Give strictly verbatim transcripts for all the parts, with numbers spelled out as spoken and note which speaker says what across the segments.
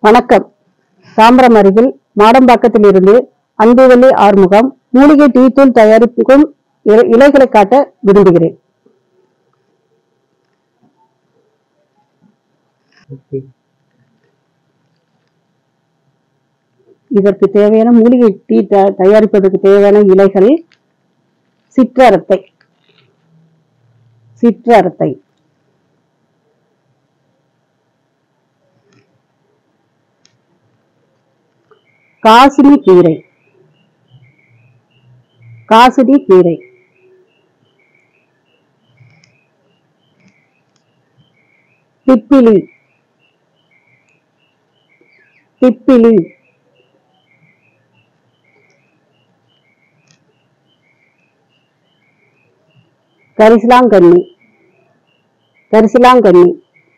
Speaker 1: வணக்கம். தாம்பரம் அருகில் மாடம்பாக்கத்தில் இருந்து அன்புவல்லி ஆறுமுகம் மூலிகை டீ தூள் தயாரிப்புக்கும் இலைகளை காட்ட விரும்புகிறேன். இதற்கு தேவையான மூலிகை டீ தயாரிப்பதற்கு தேவையான இலைகள் சிற்றரத்தை சிற்றரத்தை காசினி கீரை காசினி கீரை திப்பிலி திப்பிலி கரிசலாங்கண்ணி கரிசலாங்கண்ணி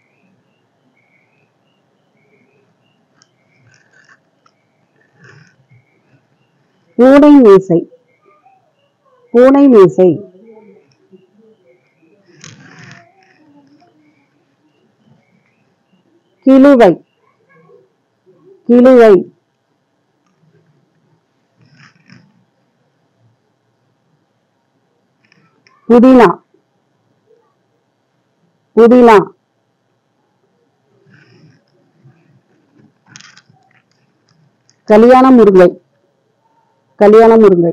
Speaker 1: பூனை மீசை பூனை மீசை கிளுவை கிளுவை புதினா புதினா கல்யாண முருங்கை கல்யாண முருங்கை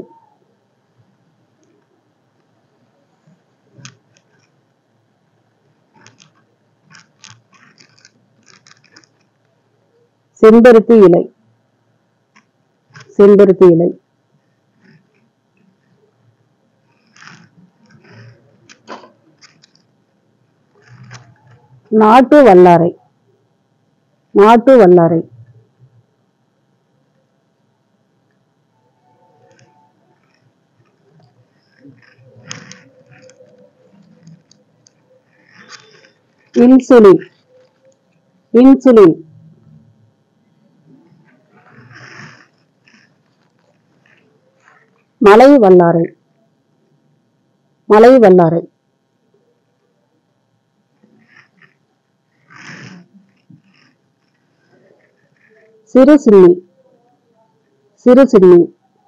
Speaker 1: செம்பருத்தி இலை செம்பருத்தி இலை நாட்டு வல்லாரை நாட்டு வல்லாரை இன்சுலின் இன்சுலின் மலை வல்லாரை மலை வல்லாரை சிறு சின்னி சிறு சின்னி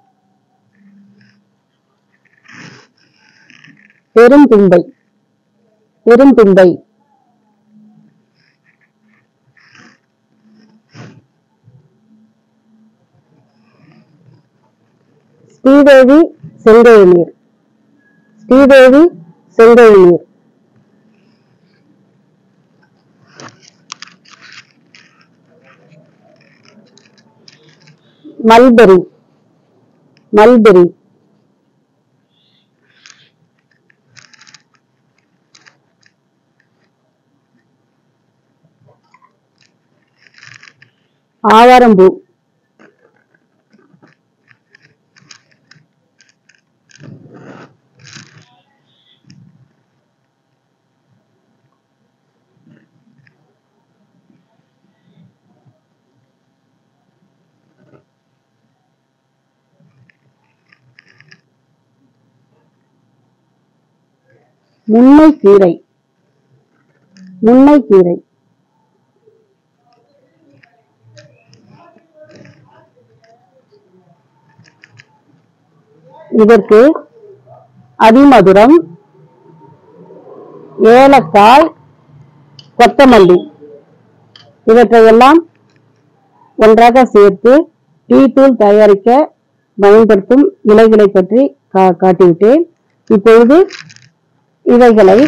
Speaker 1: பெருந்தும்பை பெருந்தும்பை ஸ்ரீதேவி செங்கை நீர் ஸ்ரீதேவி செங்கை நீர் மல்பெரி மல்பெரி ஆவாரம்பூ முன்னைக்கீரை முன்னைக்கீரை இதற்கு அதிமதுரம் ஏலக்காய் கொத்தமல்லி இவற்றையெல்லாம் ஒன்றாக சேர்த்து டீ தூள் தயாரிக்க பயன்படுத்தும் இலைகளை பற்றி காட்டிவிட்டேன். இப்பொழுது இவைகளை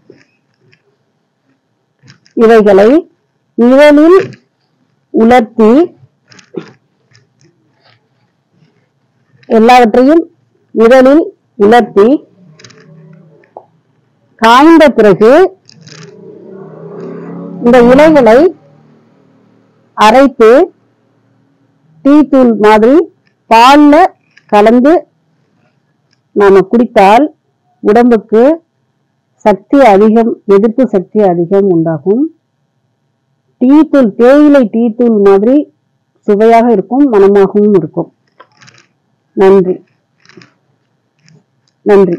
Speaker 1: இவைகளை நிழலில் உலர்த்தி எல்லாவற்றையும் நிழலில் உலர்த்தி காய்ந்த பிறகு இந்த இலைகளை அரைத்து டீ தூள் மாதிரி பால்ல கலந்து நாம குடித்தால் உடம்புக்கு சக்தி அதிகம், எதிர்ப்பு சக்தி அதிகம் உண்டாகும். டீ தூள் தேயிலை டீ தூள் மாதிரி சுவையாக இருக்கும், மனமாகவும் இருக்கும். நன்றி நன்றி.